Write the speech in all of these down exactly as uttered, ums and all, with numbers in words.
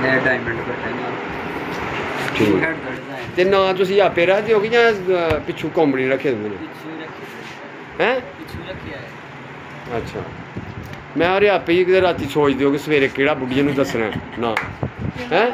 ਇਹ ਡਾਇਮੰਡ ਕੱਟਾ ਨਾਲ ਠੀਕ ਹੈਡ ਦਾ ਡਿਜ਼ਾਈਨ ਤੇ ਨਾ ਤੁਸੀਂ ਆਪੇ ਰੱਖਦੇ ਹੋ ਕਿ ਜਾਂ ਅ, ਪਿੱਛੋਂ ਕੰਪਨੀ ਰੱਖੇ ਹੁੰਦੇ ਨੇ ਪਿੱਛੇ ਰੱਖਿਆ ਹੈ ਪਿੱਛੇ ਰੱਖਿਆ ਹੈ। ਅੱਛਾ ਮੈਂ ਉਹਦੇ ਆਪੇ ਹੀ ਕਿਤੇ ਰਾਤੀ ਸੋਚਦੇ ਹੋ ਕਿ ਸਵੇਰੇ ਕਿਹੜਾ ਬੁੱਢੀਆਂ ਨੂੰ ਦੱਸਣਾ ਨਾ ਹੈ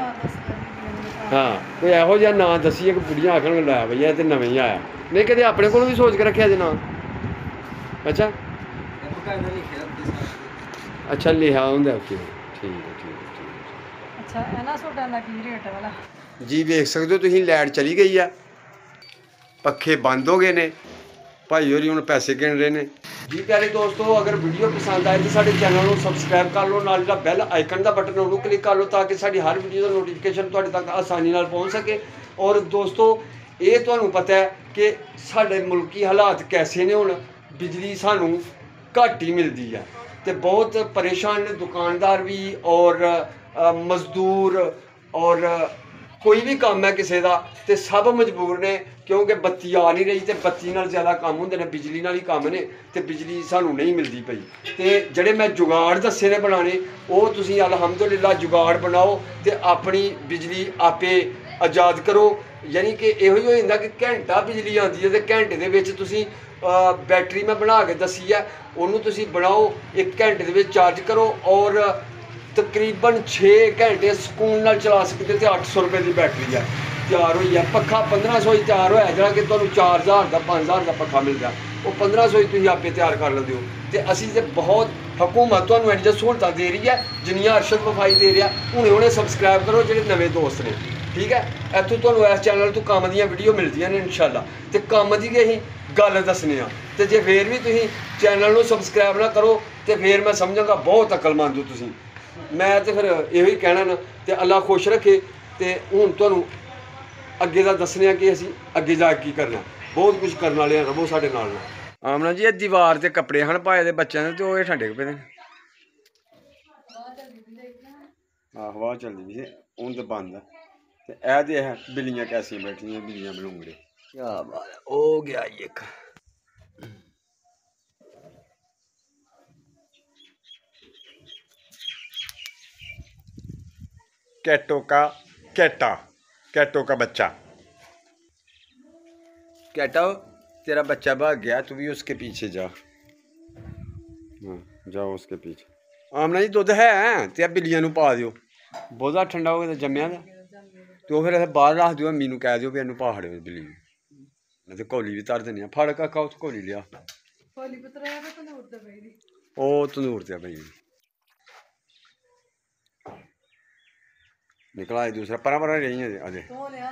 ਹਾਂ ਕੋਈ ਇਹੋ ਜਿਹਾ ਨਾਂ ਦੱਸੀਏ ਕਿ ਬੁੱਢੀਆਂ ਆਖਣ ਲੈ ਬਈ ਇਹ ਤੇ ਨਵੇਂ ਹੀ ਆਇਆ ਨਹੀਂ ਕਦੇ ਆਪਣੇ ਕੋਲੋਂ ਵੀ ਸੋਚ ਕੇ ਰੱਖਿਆ ਜੇ ਨਾਂ ਅੱਛਾ ਇਹ ਬਕਾਇਦਾ ਲਿਖਿਆ ਹੁੰਦੇ ਸਾਰੇ। ਅੱਛਾ ਲਿਖਿਆ ਹੁੰਦਾ ਓਕੇ ਠੀਕ ਹੈ ਠੀਕ ਹੈ ਠੀਕ ਹੈ ਅੱਛਾ ਇਹਨਾਂ ਸੂਟਾਂ ਦਾ ਕੀ ਰੇਟ ਵਾਲਾ ਜੀ ਵੇਖ ਸਕਦੇ ਹੋ ਤੁਸੀਂ ਲਾਈਟ ਚਲੀ ਗਈ ਆ ਪੱਖੇ ਬੰਦ ਹੋ ਗਏ ਨੇ ਭਾਈ ਹੋਰੀ ਹੁਣ ਪੈਸੇ ਗਿਣ ਰਹੇ ਨੇ ਜੀ ਪਿਆਰੇ ਦੋਸਤੋ ਅਗਰ ਵੀਡੀਓ ਪਸੰਦ ਆਏ ਤਾਂ ਸਾਡੇ ਚੈਨਲ ਨੂੰ ਸਬਸਕ੍ਰਾਈਬ ਕਰ ਲਓ ਨਾਲ ਜਿਹੜਾ ਬੈਲ ਆਈਕਨ ਦਾ ਬਟਨ ਉਹਨੂੰ ਕਲਿੱਕ ਕਰ ਲਓ ਤਾਂ ਕਿ ਸਾਡੀ ਹਰ ਵੀਡੀਓ ਦਾ ਨੋਟੀਫਿਕੇਸ਼ਨ ਤੁਹਾਡੇ ਤੱਕ ਆਸਾਨੀ ਨਾਲ ਪਹੁੰਚ ਸਕੇ ਔਰ ਦੋਸਤੋ ਇਹ ਤੁਹਾਨੂੰ ਪਤਾ ਹੈ ਕਿ ਸਾਡੇ ਮੁਲਕੀ ਹਾਲਾਤ ਕੈਸੇ ਨੇ ਹੁਣ ਬਿਜਲੀ ਸਾਨੂੰ ਘੱਟ ਹੀ ਮਿਲਦੀ ਹੈ ਤੇ ਬਹੁਤ ਪਰੇਸ਼ਾਨ ਨੇ ਦੁਕਾਨਦਾਰ ਵੀ ਔਰ ਅ, ਮਜ਼ਦੂਰ ਔਰ ਕੋਈ ਵੀ ਕੰਮ ਹੈ ਕਿਸੇ ਦਾ ਤੇ ਸਭ ਮਜਬੂਰ ਨੇ ਕਿਉਂਕਿ ਬੱਤੀ ਆ ਨਹੀਂ ਰਹੀ ਤੇ ਬੱਤੀ ਨਾਲ ਜ਼ਿਆਦਾ ਕੰਮ ਹੁੰਦੇ ਨੇ ਬਿਜਲੀ ਨਾਲ ਹੀ ਕੰਮ ਨੇ ਤੇ ਬਿਜਲੀ ਸਾਨੂੰ ਨਹੀਂ ਮਿਲਦੀ ਪਈ ਤੇ ਜਿਹੜੇ ਮੈਂ ਜੁਗਾੜ ਦੱਸੇ ਨੇ ਬਣਾਉਣੇ ਉਹ ਤੁਸੀਂ ਅਲਹਮਦੁਲਿਲਾ ਜੁਗਾੜ ਬਣਾਓ ਤੇ ਆਪਣੀ ਬਿਜਲੀ ਆਪੇ ਆਜ਼ਾਦ ਕਰੋ ਯਾਨੀ ਕਿ ਇਹੋ ਹੀ ਹੋ ਜਾਂਦਾ ਕਿ ਘੰਟਾ ਬਿਜਲੀ ਆਉਂਦੀ ਹੈ ਤੇ ਘੰਟੇ ਦੇ ਵਿੱਚ ਤੁਸੀਂ ਅ, ਬੈਟਰੀ ਮੈਂ ਬਣਾ ਕੇ ਦੱਸੀ ਹੈ ਉਹਨੂੰ ਤੁਸੀਂ ਬਣਾਓ ਇੱਕ ਘੰਟੇ ਦੇ ਵਿੱਚ ਚਾਰਜ ਕਰੋ ਔਰ ਤਕਰੀਬਨ ਛੇ ਘੰਟੇ ਸਕੂਨ ਨਾਲ ਚਲਾ ਸਕਦੇ ਤੇ ਅੱਠ ਸੌ ਰੁਪਏ ਦੀ ਬੈਟਰੀ ਹੈ ਤਿਆਰ ਹੋਈ ਹੈ ਪੱਖਾ ਪੰਦਰਾਂ ਸੌ ਹੀ ਤਿਆਰ ਹੋਇਆ ਜਿਹੜਾ ਕਿ ਤੁਹਾਨੂੰ ਚਾਰ ਹਜ਼ਾਰ ਦਾ ਪੰਜ ਹਜ਼ਾਰ ਦਾ ਪੱਖਾ ਮਿਲਦਾ ਉਹ ਪੰਦਰਾਂ ਸੌ ਹੀ ਤੁਸੀਂ ਆਪੇ ਤਿਆਰ ਕਰ ਲੈਂਦੇ ਹੋ ਤੇ ਅਸੀਂ ਤੇ ਬਹੁਤ ਹਕੂਮਤ ਤੁਹਾਨੂੰ ਇੰਨੀਆਂ ਸਹੂਲਤਾਂ ਦੇ ਰਹੀ ਹੈ ਜਿੰਨੀਆਂ ਅਰਸ਼ਦ ਵਫਾਈ ਦੇ ਰਿਹਾ ਹੁਣੇ ਹੁਣੇ ਸਬਸਕ੍ਰਾਈਬ ਕਰੋ ਜਿਹੜੇ ਨਵੇਂ ਦੋਸਤ ਨੇ ਠੀਕ ਹੈ ਇੱਥੋਂ ਤੁਹਾਨੂੰ ਇਸ ਚੈਨਲ ਤੋਂ ਕੰਮ ਦੀਆਂ ਵੀਡੀਓ ਮਿਲਦੀਆਂ ਨੇ ਇਨਸ਼ਾਅੱਲਾ ਤੇ ਕੰਮ ਦੀ ਵੀ ਅਸੀਂ ਗੱਲ ਦੱਸਣੇ ਆ ਤੇ ਜੇ ਫੇਰ ਵੀ ਤੁਸੀਂ ਚੈਨਲ ਨੂੰ ਸਬਸਕ੍ਰਾਈਬ ਨਾ ਕਰੋ ਤੇ ਫੇਰ ਮੈਂ ਸਮਝਾਂਗਾ ਬਹੁਤ ਅਕਲਮੰਦ ਹੋ ਤੁਸੀਂ ਮੈਂ ਤੇ ਫਿਰ ਇਹੋ ਹੀ ਕਹਿਣਾ ਨਾ ਤੇ ਅੱਲਾ ਖੁਸ਼ ਰੱਖੇ ਤੇ ਹੁਣ ਤੁਹਾਨੂੰ ਅੱਗੇ ਦਾ ਦੱਸਣੇ ਆ ਕਿ ਅਸੀਂ ਅੱਗੇ ਜਾ ਕੇ ਕੀ ਕਰਨਾ ਬਹੁਤ ਕੁਝ ਕਰਨ ਵਾਲੇ ਆ ਰਬੋ ਸਾਡੇ ਨਾਲ ਨਾਲ ਆਮਨਾ ਜੀ ਇਹ ਦੀਵਾਰ ਤੇ ਕੱਪੜੇ ਹਨ ਪਾਏ ਦੇ ਬੱਚਿਆਂ ਦੇ ਤੇ ਉਹ ਇਹ ਠੰਡੇ ਪਏ ਨੇ ਆਹ ਹਵਾ ਚੱਲਦੀ ਵੀ ਹੁਣ ਤੇ ਬੰਦ ਆ ਤੇ ਇਹ ਤੇ ਹੈ ਬਿੱਲੀਆਂ ਕੈਸੀਆਂ ਬੈਠੀਆਂ ਬਿੱਲੀਆਂ ਬਲੂੰਗੜੇ ਕੀ ਬਾਤ ਹੈ ਹੋ ਗਿਆ ਇੱਕ कैटो का कैटा कैटो का बच्चा कैटा तेरा बच्चा भाग गया तू भी उसके पीछे जा हाँ जाओ उसके पीछे आमना जी दुध है ते बिल्लियां नूं पा दिओ बहुत ज़्यादा ठंडा हो गया जम्मिया दा तो फिर इत्थे बाहर रख दिओ अम्मी नूं कह दिओ भी इन्हूं पा खड़े बिल्ली नूं ते कौली भी धर दिन्ने आं फड़ काका उस कौली लिया ओह तंदूर ते पई निकला है दूसरा परा परा रही है अजे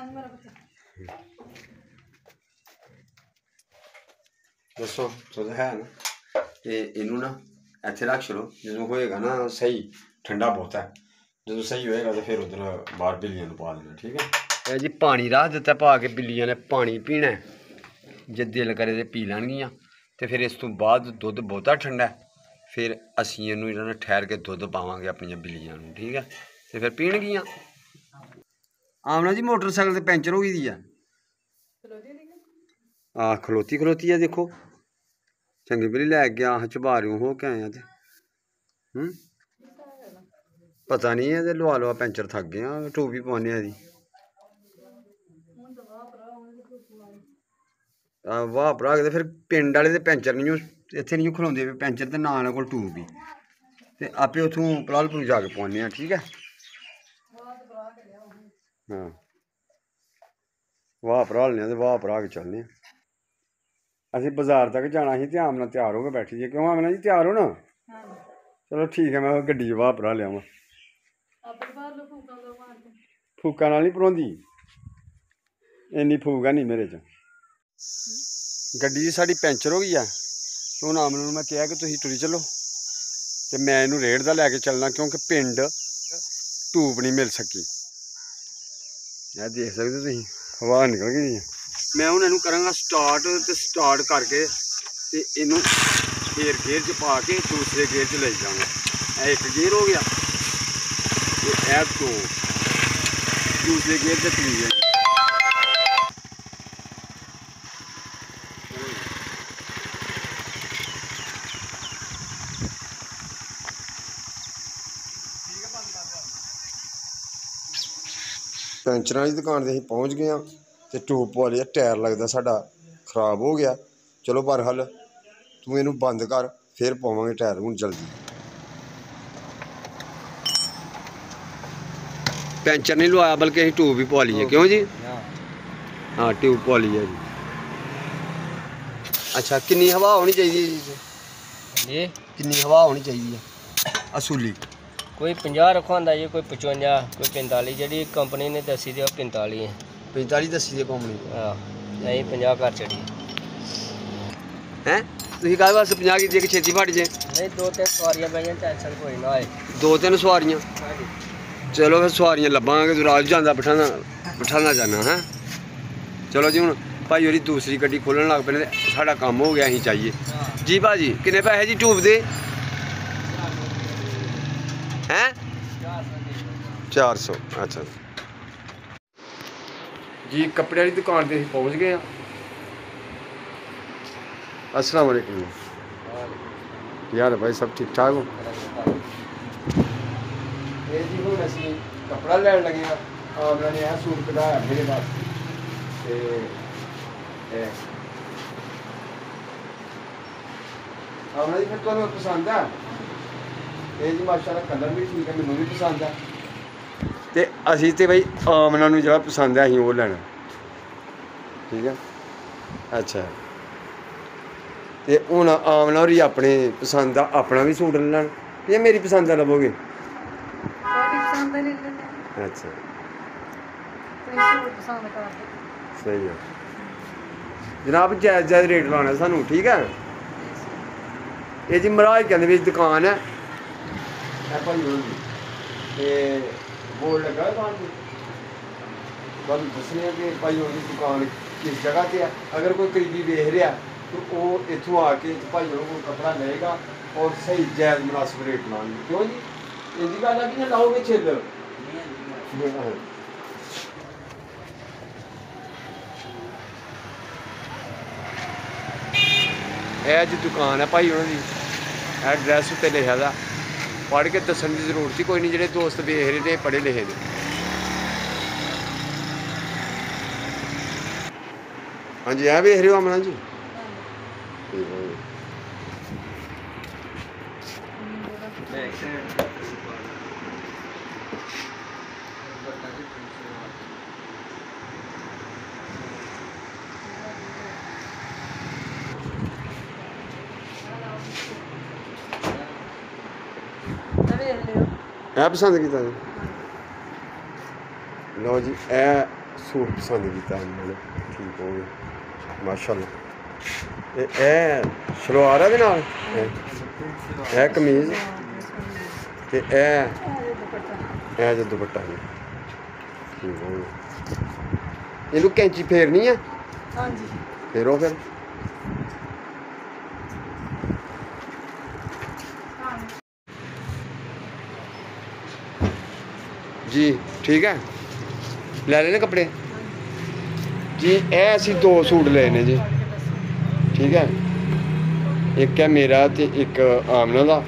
दसो दुध है ना ते इनू ना इत्थे रख छड़ो जो होएगा ना सही ठंडा बहुत है जो सही होएगा तो फिर उधर बाहर बिल्लियां पा देना ठीक है जी पानी रख दिता पा के बिल्लियां ने पानी पीना है जे दिल करे तो पी लैणगियां ते फिर इस तो बाद दुध बहुता ठंडा है फिर असीं इनू इन्हां ठहर के दुध पावांगे अपनियां बिल्लियां नूं ठीक है ते फिर पीणगियां आमना जी मोटरसाइकिल तो पैंचर हो गई है आ खलोती खलोती है देखो चंगी भली लै गया अस चबारियों हो के आए हूँ पता नहीं है लवा लवा पैंचर थक गए टूब भी पवाने दी वाह भरा के फिर पिंड वाले तो पैंचर नहीं इत्थे नहीं खलोंदे पैंचर तो ना इन्हां कोल टूब भी ते आपे उत्थों पलालपुर जाके पवाने ठीक है हाँ वाह भरा लेने वाह भरा के चलने असीं बाजार तक जाना ही ते आमना तैयार हो के बैठी जी क्यों आमना जी तैयार हो ना चलो ठीक है मैं गड्डी च वाह भरा लिया फूका नाल नहीं भरोंदी इन्नी फूक है नहीं मेरे च गड्डी जी साडी पैंचर हो गई है तो हुण आमना नूं मैं कहा कि तुसीं टुरी चलो ते मैं इहनूं रेड़ दा लैके चलना क्योंकि पिंड टूब नहीं मिल सकी यह देख सकते तुसीं हवा निकल गई मैं हुण इहनूं करांगा स्टार्ट ते स्टार्ट करके ते इहनूं फिर गेयर च पा के दूसरे गेयर च ले जाऊँगा एक गेयर हो गया ते ऐ दो दूसरे गेयर च चली गया ਪੈਂਚਰਾਂ ਵਾਲੀ ਦੁਕਾਨ 'ਤੇ ਅਸੀਂ ਪਹੁੰਚ ਗਏ ਹਾਂ ਤੇ ਟਿਊਬ ਪਵਾ ਲਿਆ। ਟਾਇਰ ਲੱਗਦਾ ਸਾਡਾ ਖਰਾਬ ਹੋ ਗਿਆ। ਚਲੋ ਬਹਰਹਾਲ ਤੂੰ ਇਹਨੂੰ ਬੰਦ ਕਰ, ਫਿਰ ਪਾਵਾਂਗੇ ਟਾਇਰ ਹੁਣ ਜਲਦੀ। ਪੈਂਚਰ ਨਹੀਂ ਲਵਾਇਆ ਬਲਕਿ ਅਸੀਂ ਟਿਊਬ ਵੀ ਪਵਾ ਲਈ ਹੈ। ਕਿਉਂ ਜੀ? ਹਾਂ ਟਿਊਬ ਪਵਾ ਲਈ ਹੈ ਜੀ। ਅੱਛਾ ਕਿੰਨੀ ਹਵਾ ਹੋਣੀ ਚਾਹੀਦੀ ਹੈ ਜੀ? ये ਕਿੰਨੀ ਹਵਾ ਹੋਣੀ ਚਾਹੀਦੀ ਹੈ ਅਸੂਲੀ? कोई पचास रखा होंदा जी, कोई पचवंजा, कोई पैंतालीस। जी कंपनी ने दसी दी पैंतालीस है। पैंतालीस दसी ਦੀ ਕੰਪਨੀ हाँ नहीं पचास घर चढ़ी ਹੈ। ਤੁਸੀਂ ਕਾਹਦੇ ਵਾਸਤੇ ਪੰਜਾਹ ਕੀਤੀ ਕਿ ਛੇਤੀ ਫਟ ਜੇ? नहीं दो तीन सवारियां बह जान, टेंशन कोई ना होए। ਦੋ ਤਿੰਨ ਸਵਾਰੀਆਂ? ਚਲੋ ਫਿਰ ਸਵਾਰੀਆਂ ਲੱਭਾਂਗੇ। ਤੂੰ ਰਾਜ ਜਾਂਦਾ ਬਿਠਾਣਾ ਬਿਠਾਣਾ ਜਾਣਾ ਹੈ। ਚਲੋ ਜੀ ਹੁਣ ਭਾਈ ਹੋਰੀ ਦੂਸਰੀ ਗੱਡੀ ਖੋਲ੍ਹਣ ਲੱਗ ਪਏ ਨੇ ਤੇ ਸਾਡਾ ਕੰਮ ਹੋ ਗਿਆ। ਅਸੀਂ ਚਾਹੀਏ ਜੀ ਭਾਜੀ ਕਿੰਨੇ ਪੈਸੇ ਜੀ ਟਿਊਬ ਦੇ? हैं चार सौ। अच्छा जी कपड़े वाली दुकान पे पहुँच गए हैं। अस्सलाम वालेकुम यार भाई सब ठीक ठाक हो? ये जी हूँ असी कपड़ा लैन लगे हाँ। आमना ने यह सूट कढ़ाया मेरे वास्ते। आमना जी फिर तुम्हें पसंद है? ਇਹ ਜੀ ਮਾਸ਼ਾਅੱਲਾ ਕਲਰ ਵੀ ਠੀਕ ਹੈ, ਮੈਨੂੰ ਵੀ ਪਸੰਦ ਆ। ਤੇ ਅਸੀਂ ਤੇ ਬਈ ਆਮਨਾ ਨੂੰ ਜਿਹੜਾ ਪਸੰਦ ਹੈ ਅਸੀਂ ਉਹ ਲੈਣਾ। ਠੀਕ ਹੈ ਅੱਛਾ। ਤੇ ਹੁਣ ਆਮਨਾ ਹੋਰੀ ਆਪਣੇ ਪਸੰਦ ਦਾ ਆਪਣਾ ਵੀ ਸੂਟ ਲੈ ਲੈਣ ਜਾਂ ਮੇਰੀ ਪਸੰਦ ਦਾ ਲਵੋਗੇ? ਤੁਹਾਡੀ ਪਸੰਦ ਦਾ ਲੈ ਲੈਣੇ। ਅੱਛਾ ਤੁਸੀਂ ਸੂਟ ਪਸੰਦ ਕਰਦੇ। ਸਹੀ ਹੈ ਜਨਾਬ। ਜਾਇਜ਼ ਜਾਇਜ਼ ਰੇਟ ਲਾਉਣਾ ਸਾਨੂੰ। ਠੀਕ ਹੈ ਇਹ ਜੀ ਮਹਾਰਾਜ ਕਹਿੰਦੇ ਵੀ ਦੁਕਾਨ ਹੈ भाई बोर्ड लगा तुम दसने कि भाई होनी दुकान किस जगह से है। अगर कोई करीबी वेख रहा तो वो इतों आके भाई को कपड़ा लेगा और सही जायज़ मुनासिब रेट लाएंगे। क्यों जी इनकी गल है कि ना लाओगे छिल। यह जी दुकान है भाई उन्होंने एड्रैस उत्ते लिखा था। पढ़ के दसन की जरूरत ही कोई नहीं। जो दोस्त वेख रहे थे पढ़े लिखे ने। हाँ जी ऐ वेख रहे हो अमना जी? ਇਹ ਪਸੰਦ ਕੀਤਾ ਜੀ? ਲਓ ਜੀ ਇਹ ਸੂਟ ਪਸੰਦ ਕੀਤਾ ਮੈਨੂੰ। ਠੀਕ ਹੋ ਗਿਆ ਮਾਸ਼ਾਅੱਲਾ। ਇਹ ਇਹ ਸਲਵਾਰ ਹੈ ਦੇ ਨਾਲ ਇਹ ਕਮੀਜ਼ ਤੇ ਇਹ ਇਹ ਜੋ ਦੁਪੱਟਾ ਹੈ। ਠੀਕ ਹੋ ਗਿਆ। ਇਹਨੂੰ ਕੈਂਚੀ ਫੇਰਨੀ ਹੈ? ਹਾਂਜੀ ਫੇਰੋ ਫਿਰ। जी ठीक है ले लेने कपड़े जी। ए असी दो सूट लेने जी। ठीक है एक है मेरा ते एक आमना दा।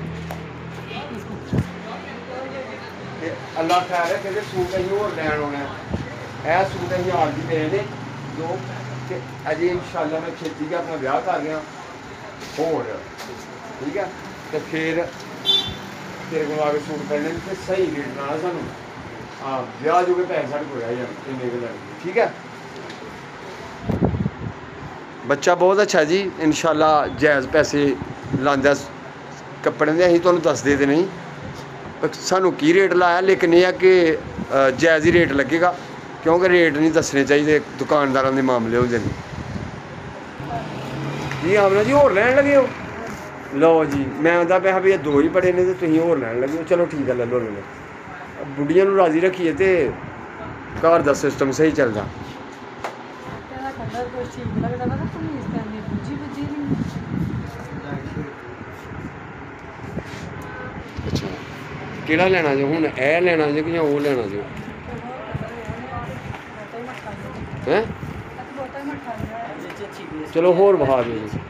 अल्लाह खैर है कहते सूट अं होर लैन आना है। यह सूट अं आरजी ले ने दो ते अजे इंशाअल्लाह मैं छेती गै अपना ब्याह कर गया होर। ठीक है तो फिर तेरे को आगे सूट करने ते सही रेट लाना सानू। हाँ ब्याह जो के पैसे साढ़े को आ जाए इन्ने के लगे। ठीक है बच्चा बहुत अच्छा जी इंशाअल्लाह जायज़ पैसे लांदा कपड़े दे। असीं तुहानूं दसदे ते नहीं सानू की रेट लाया, लेकिन यह है कि जायज़ ही रेट लगेगा क्योंकि रेट नहीं दसने चाहिए दुकानदारों के मामले होंदे ने। जी आमना जी होर लैन लगे हो? लो जी मैं आंदा पिया भी दो ही बड़े ने ते तुसीं होर लैन लगे हो। चलो ठीक है ले लो ले लो। बुढ़िया नूं राजी रखिए तो घर का सिस्टम सही चलता। अच्छा केड़ा लेना जो हुण ए लेना जो कि वो लेना जो हैं? चलो होर बहा दो जी।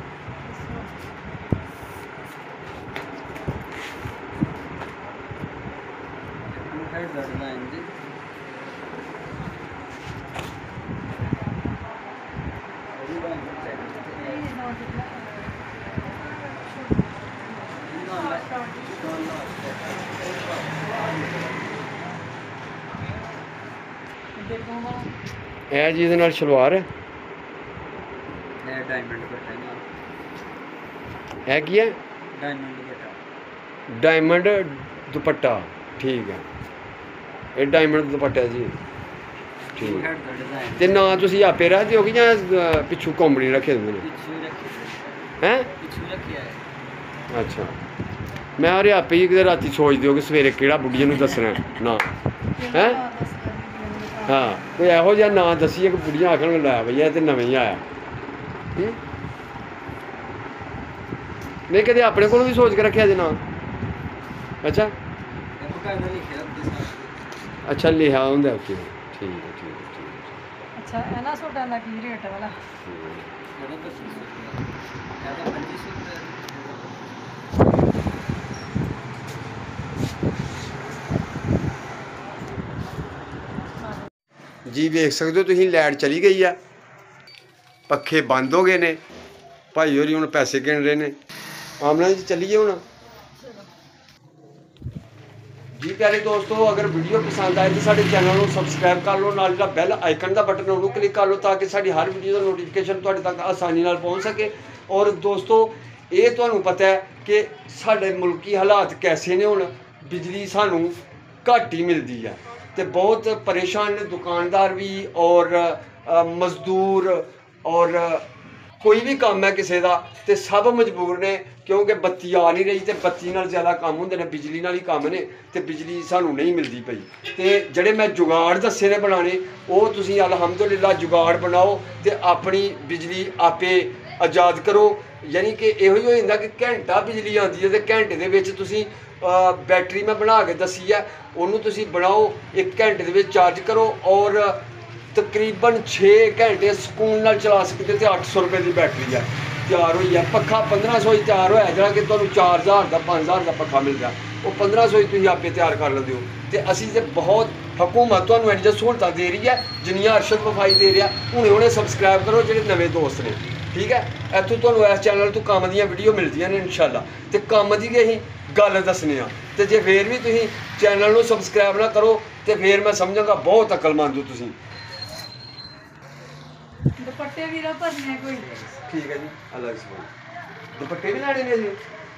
ਦੇਖੋ ਨਾ ਇਹ ਜੀ ਇਹਦੇ ਨਾਲ ਸਲਵਾਰ ਹੈ, ਇਹ ਡਾਇਮੰਡ ਦੁਪੱਟਾ ਨਾਲ ਇਹ ਕੀ ਹੈ? Diamond dupatta diamond dupatta. ਠੀਕ ਹੈ, ਇਹ ਡਾਇਮੰਡ ਦੁਪੱਟਾ ਜੀ। ਠੀਕ ਹੈ। ਹੈਡ ਦਾ ਡਿਜ਼ਾਈਨ ਤੇ ਨਾਂ ਤੁਸੀਂ ਆਪੇ ਰੱਖਦੇ ਹੋ ਕਿ ਜਾਂ ਅ, ਪਿੱਛੋਂ ਕੰਪਨੀ ਰੱਖੇ ਹੁੰਦੇ ਨੇ? ਪਿੱਛੇ ਰੱਖਿਆ ਹੈ ਪਿੱਛੇ ਰੱਖਿਆ ਹੈ। ਅੱਛਾ, ਮੈਂ ਉਹਦੇ ਆਪੇ ਹੀ ਕਿਤੇ ਰਾਤੀ ਸੋਚਦੇ ਹੋ ਕਿ ਸਵੇਰੇ ਕਿਹੜਾ ਬੁੱਢੀਆਂ ਨੂੰ ਦੱਸਣਾ ਨਾ ਹੈ। ਹਾਂ, ਕੋਈ ਇਹੋ ਜਿਹਾ ਨਾਂ ਦੱਸੀਏ ਕਿ ਬੁੱਢੀਆਂ ਆਖਣ ਲੈ ਬਈ ਇਹ ਤੇ ਨਵੇਂ ਹੀ ਆਇਆ। ਹੂੰ? ਨਹੀਂ ਕਦੇ ਆਪਣੇ ਕੋਲ ਵੀ ਸੋਚ ਕੇ ਰੱਖਿਆ ਜੇ ਨਾਂ? ਅੱਛਾ ਇਹ ਬਕਾਇਦਾ ਲਿਖਿਆ ਉੱਤੇ ਸਾਰਾ। ਅੱਛਾ, ਲਿਖਿਆ ਹੁੰਦਾ ਉੱਤੇ। ਠੀਕ ਹੈ ਠੀਕ ਹੈ ਠੀਕ ਹੈ। ਅੱਛਾ ਇਹਨਾਂ ਸੂਟਾਂ ਦਾ ਕੀ ਰੇਟ ਵਾਲਾ? ਇਹਦਾ ਪੱਚੀ ਸੌ ਰੁਪਇਆ, ਇਹਦਾ ਪੰਜੀ ਸੌ ਰੁਪਇਆ। ਜੀ ਵੇਖ ਸਕਦੇ ਹੋ ਤੁਸੀਂ, ਲਾਈਟ ਚਲੀ ਗਈ ਆ, ਪੱਖੇ ਬੰਦ ਹੋ ਗਏ ਨੇ। ਭਾਈ ਹੋਰੀ ਹੁਣ ਪੈਸੇ ਗਿਣ ਰਹੇ ਨੇ। ਆਮਨਾ ਜੀ ਚੱਲੀਏ ਹੁਣ। ਜੀ ਪਿਆਰੇ ਦੋਸਤੋ, ਅਗਰ ਵੀਡੀਓ ਪਸੰਦ ਆਏ ਤਾਂ ਸਾਡੇ ਚੈਨਲ ਨੂੰ ਸਬਸਕ੍ਰਾਈਬ ਕਰ ਲਓ, ਨਾਲ ਜਿਹੜਾ ਬੈਲ ਆਈਕਨ ਦਾ ਬਟਨ ਉਹਨੂੰ ਕਲਿੱਕ ਕਰ ਲਓ ਤਾਂ ਕਿ ਸਾਡੀ ਹਰ ਵੀਡੀਓ ਦਾ ਨੋਟੀਫਿਕੇਸ਼ਨ ਤੁਹਾਡੇ ਤੱਕ ਆਸਾਨੀ ਨਾਲ ਪਹੁੰਚ ਸਕੇ। ਔਰ ਦੋਸਤੋ, ਇਹ ਤੁਹਾਨੂੰ ਪਤਾ ਹੈ ਕਿ ਸਾਡੇ ਮੁਲਕੀ ਹਾਲਾਤ ਕੈਸੇ ਨੇ। ਹੁਣ ਬਿਜਲੀ ਸਾਨੂੰ ਘੱਟ ਹੀ ਮਿਲਦੀ ਹੈ ਤੇ ਬਹੁਤ ਪਰੇਸ਼ਾਨ ਨੇ ਦੁਕਾਨਦਾਰ ਵੀ ਔਰ ਅ, ਮਜ਼ਦੂਰ ਔਰ ਕੋਈ ਵੀ ਕੰਮ ਹੈ ਕਿਸੇ ਦਾ ਤੇ ਸਭ ਮਜਬੂਰ ਨੇ, ਕਿਉਂਕਿ ਬੱਤੀ ਆ ਨਹੀਂ ਰਹੀ ਤੇ ਬੱਤੀ ਨਾਲ ਜ਼ਿਆਦਾ ਕੰਮ ਹੁੰਦੇ ਨੇ, ਬਿਜਲੀ ਨਾਲ ਹੀ ਕੰਮ ਨੇ ਤੇ ਬਿਜਲੀ ਸਾਨੂੰ ਨਹੀਂ ਮਿਲਦੀ ਪਈ। ਤੇ ਜਿਹੜੇ ਮੈਂ ਜੁਗਾੜ ਦੱਸੇ ਨੇ ਬਣਾਉਣੇ, ਉਹ ਤੁਸੀਂ ਅਲਹਮਦੁਲਿਲਾ ਜੁਗਾੜ ਬਣਾਓ ਤੇ ਆਪਣੀ ਬਿਜਲੀ ਆਪੇ ਆਜ਼ਾਦ ਕਰੋ। ਯਾਨੀ ਕਿ ਇਹੋ ਹੀ ਹੋ ਜਾਂਦਾ ਕਿ ਘੰਟਾ ਬਿਜਲੀ ਆਉਂਦੀ ਹੈ ਤੇ ਘੰਟੇ ਦੇ ਵਿੱਚ ਤੁਸੀਂ ਅ, ਬੈਟਰੀ ਮੈਂ ਬਣਾ ਕੇ ਦੱਸੀ ਹੈ, ਉਹਨੂੰ ਤੁਸੀਂ ਬਣਾਓ, ਇੱਕ ਘੰਟੇ ਦੇ ਵਿੱਚ ਚਾਰਜ ਕਰੋ ਔਰ ਤਕਰੀਬਨ ਛੇ ਘੰਟੇ ਸਕੂਨ ਨਾਲ ਚਲਾ ਸਕਦੇ ਤੇ ਅੱਠ ਸੌ ਰੁਪਏ ਦੀ ਬੈਟਰੀ ਹੈ ਤਿਆਰ ਹੋਈ ਹੈ। ਪੱਖਾ ਪੰਦਰਾਂ ਸੌ ਹੀ ਤਿਆਰ ਹੋਇਆ, ਜਿਹੜਾ ਕਿ ਤੁਹਾਨੂੰ ਚਾਰ ਹਜ਼ਾਰ ਦਾ ਪੰਜ ਹਜ਼ਾਰ ਦਾ ਪੱਖਾ ਮਿਲਦਾ, ਉਹ ਪੰਦਰਾਂ ਸੌ ਹੀ ਤੁਸੀਂ ਆਪੇ ਤਿਆਰ ਕਰ ਲੈਂਦੇ ਹੋ। ਤੇ ਅਸੀਂ ਤੇ ਬਹੁਤ ਹਕੂਮਤ ਤੁਹਾਨੂੰ ਇੰਨੀਆਂ ਸਹੂਲਤਾਂ ਦੇ ਰਹੀ ਹੈ ਜਿੰਨੀਆਂ ਅਰਸ਼ਦ ਵਫਾਈ ਦੇ ਰਿਹਾ। ਹੁਣੇ ਹੁਣੇ ਸਬਸਕ੍ਰਾਈਬ ਕਰੋ ਜਿਹੜੇ ਨਵੇਂ ਦੋਸਤ ਨੇ, ਠੀਕ ਹੈ। ਇੱਥੋਂ ਤੁਹਾਨੂੰ ਇਸ ਚੈਨਲ ਤੋਂ ਕੰਮ ਦੀਆਂ ਵੀਡੀਓ ਮਿਲਦੀਆਂ ਨੇ ਇਨਸ਼ਾਅੱਲਾ, ਤੇ ਕੰਮ ਦੀ ਵੀ ਅਸੀਂ ਗੱਲ ਦੱਸਣੇ ਆ। ਤੇ ਜੇ ਫੇਰ ਵੀ ਤੁਸੀਂ ਚੈਨਲ ਨੂੰ ਸਬਸਕ੍ਰਾਈਬ ਨਾ ਕਰੋ ਤੇ ਫੇਰ ਮੈਂ ਸਮਝਾਂਗਾ ਬਹੁਤ ਅਕਲਮੰਦ ਹੋ ਤੁਸੀਂ। ਦੁਪੱਟੇ ਵੀ ਨਾ ਭਰਨੇ ਕੋਈ। ਠੀਕ ਹੈ ਜੀ, ਅਲੱਗ ਸਮਾਨ ਦੁਪੱਟੇ ਵੀ ਲੈਣੇ ਨੇ ਜੀ।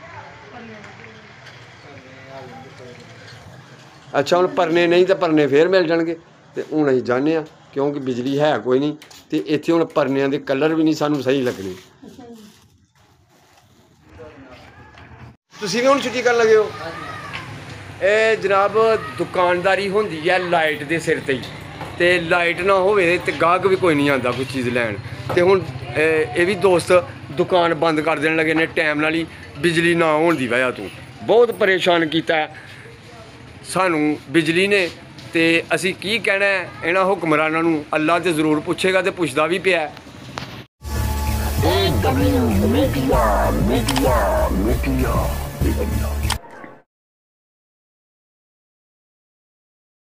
ਅੱਛਾ, ਹੁਣ ਪਰਨੇ ਨਹੀਂ ਤਾਂ ਪਰਨੇ ਫੇਰ ਮਿਲ ਜਾਣਗੇ। ਤੇ ਹੁਣ ਅਸੀਂ ਜਾਣਦੇ ਹਾਂ ਕਿਉਂਕਿ ਬਿਜਲੀ ਹੈ ਕੋਈ ਨਹੀਂ ਤੇ ਇੱਥੇ ਹੁਣ ਪਰਨਿਆਂ ਦੇ ਕਲਰ ਵੀ ਨਹੀਂ ਸਾਨੂੰ ਸਹੀ ਲੱਗਣੇ। ਤੁਸੀਂ ਵੀ ਹੁਣ ਛੁੱਟੀ ਕਰਨ ਲੱਗੇ ਹੋ? ਇਹ ਜਨਾਬ ਦੁਕਾਨਦਾਰੀ ਹੁੰਦੀ ਹੈ ਲਾਈਟ ਦੇ ਸਿਰ ਤੇ ਹੀ, ਤੇ ਲਾਈਟ ਨਾ ਹੋਵੇ ਤੇ ਗਾਹਕ ਵੀ ਕੋਈ ਨਹੀਂ ਆਉਂਦਾ ਕੋਈ ਚੀਜ਼ ਲੈਣ। ਤੇ ਹੁਣ ਇਹ ਵੀ ਦੋਸਤ ਦੁਕਾਨ ਬੰਦ ਕਰ ਦੇਣ ਲੱਗੇ ਨੇ ਟਾਈਮ ਨਾਲ ਹੀ, ਬਿਜਲੀ ਨਾ ਹੋਣ ਦੀ ਵਜ੍ਹਾ ਤੋਂ। ਬਹੁਤ ਪਰੇਸ਼ਾਨ ਕੀਤਾ ਸਾਨੂੰ ਬਿਜਲੀ ਨੇ। ਤੇ ਅਸੀਂ ਕੀ ਕਹਿਣਾ ਇਹਨਾਂ ਹੁਕਮਰਾਨਾਂ ਨੂੰ? ਅੱਲਾ ਤੇ ਜ਼ਰੂਰ ਪੁੱਛੇਗਾ ਤੇ ਪੁੱਛਦਾ ਵੀ ਪਿਆ। A W Media, Media, Media, Media.